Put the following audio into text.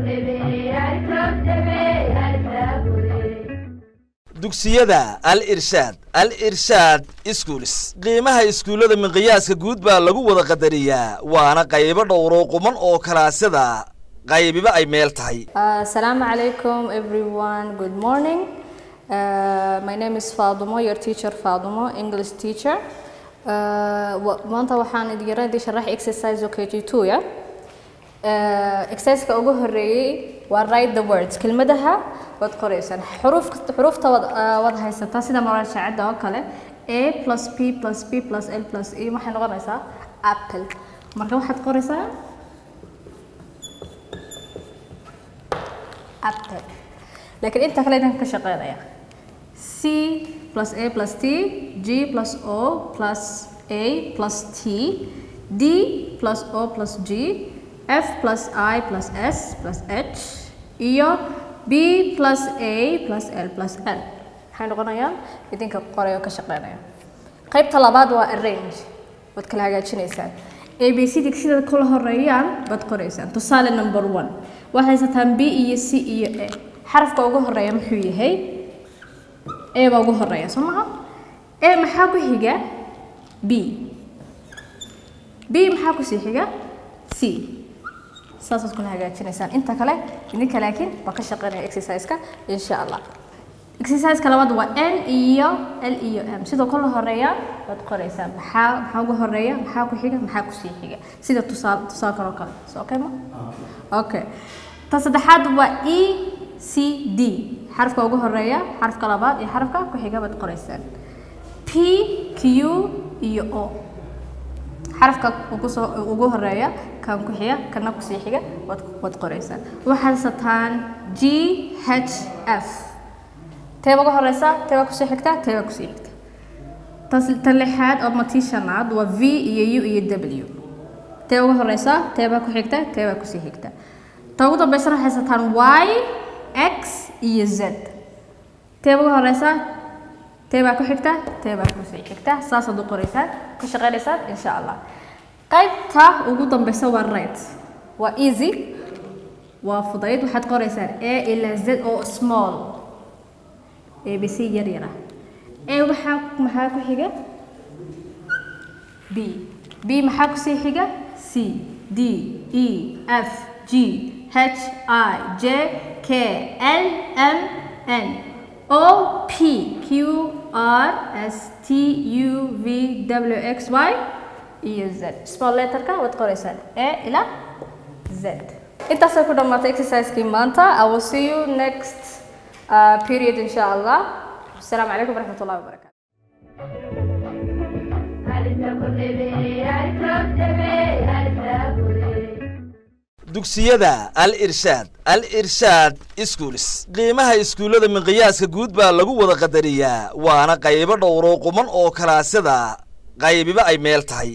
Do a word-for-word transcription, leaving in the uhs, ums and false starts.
dugsiyada al-irshaad al-irshaad schools qiimaha iskuulada miqyaaska guud baa lagu wada qadariyaa waana qaybo dhowr oo quman oo kalaasada qaybiba ay meel tahay. Assalamu alaikum everyone, good morning. Uh, my name is Fadumo, your teacher Fadumo, English teacher. maanta waxaan idin yarayn sharax exercise oo K G two ya. exercise ka ugu horeeyay waa write the words kelmadaha wad qoraysan xuruf xurufta wad wad haysataa sida muraajacada oo kale a plus p plus p plus l plus e waxay noqonaysaa apple marka waxaad qoraysaa apple laakiin inta kale inta ka shaqeynaya c plus a plus t g plus o plus a plus t d plus o plus g F plus I plus S plus H iyo B plus A plus L plus L waxay noqonayaan idinka qorayo ka shaqeynaya qaybta labaad waa arrange wad kala hagaajinaysaan A B C D sida kala horeeyaan bad qoraysaan tusaale number one waxay haysataan B iyo C iyo A xarafka ugu horeeya muxuu yahay A baa ugu horeeya somaha A maxaa ku xiga B B maxaa ku sii xiga C saas ku hagaajinaysaan inta kale idinka laakiin waa ka shaqeynaya exercise ka insha Allah exercise ka labaad waa N iyo L iyo M sidoo kale horeeya wad qoraysaan maxaa maxaa ugu horeeya maxaa ku xiga maxaa ku sii xiga sida tusaale tusaale kale kale soo okay ma okay ta saddexaad waa E C D xarafka ugu horeeya xarafka labaad iyo xarafka ku xiga wad qoraysaan P Q iyo O xarafka ugu soo ugu horeeya kan ku xiga kana ku sii xiga wad wad qoraysaan waxaad sataan G H F teeba ugu horeysa teeba ku sii xigta teeba ku sii xigta talixaad oo matishanaad waa V iyo U iyo W teeba ugu horeysa teeba ku xigta teeba ku sii xigta ta ugu dambaysa waxaad sataan Y X iyo Z teeba ugu horeysa teeba ku xigta teeba ku sii xigta saas aad u qoraysaan ku shaqeynaysan insha Allah qaybta ugu dambaysa waa right waa easy waa fudayd waxaad qoraysaan A ila Z oo small A B C yar yar A waxa maxaa ku xiga B B maxaa ku sii xiga C D E F G H I J K L M N O P Q R S T U V W X Y iyo Z small letter ka wad qoraysaan A ila Z intaas ku dhamaatay exercise-kii maanta I will see you next uh, period insha Allah assalamu alaykum warahmatullahi wabarakatuh dugsiyada al-irshaad al-irshaad schools qiimaha iskuulada miqyaaska guud baa lagu wada qadariyaa waana qaybo dhowr oo quman oo kalaasada qaybiba ay meel tahay.